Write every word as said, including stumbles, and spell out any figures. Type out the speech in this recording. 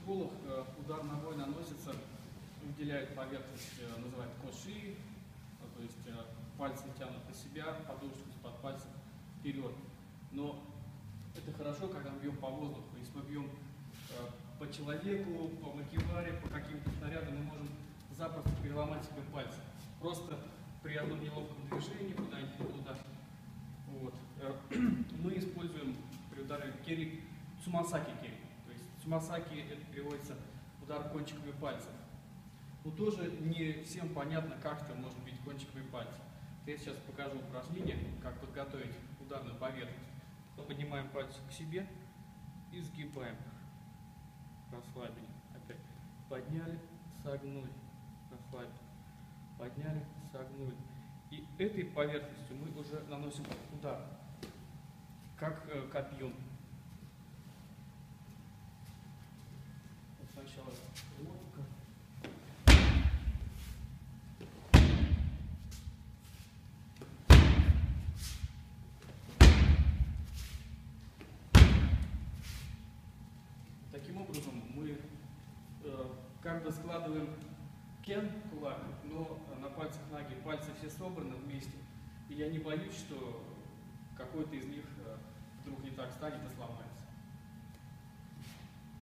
школах э, удар ногой наносится, выделяют поверхность, э, называют коши, то есть э, пальцы тянут на себя, подушку из-под пальцев вперед. Но это хорошо, когда мы бьем по воздуху. Если мы бьем э, по человеку, по макеваре, по каким-то снарядам, мы можем запросто переломать себе пальцы. Просто при одном неловком движении куда-нибудь не туда. Вот. Мы используем при ударе керри цумасаки керри. То есть цумасаки это переводится удар кончиками пальцев. Но тоже не всем понятно, как это может быть кончиками пальцев. Я сейчас покажу упражнение, как подготовить ударную поверхность. Поднимаем пальцы к себе и сгибаем. Расслабили. Опять подняли, согнули, расслабили. Подняли, согнули. И этой поверхностью мы уже наносим удар, как э, копьем. Сначала ловко. Таким образом мы э, как бы складываем кен, кулак, но на пальцах ноги пальцы все собраны вместе. И я не боюсь, что какой-то из них вдруг не так станет и сломается.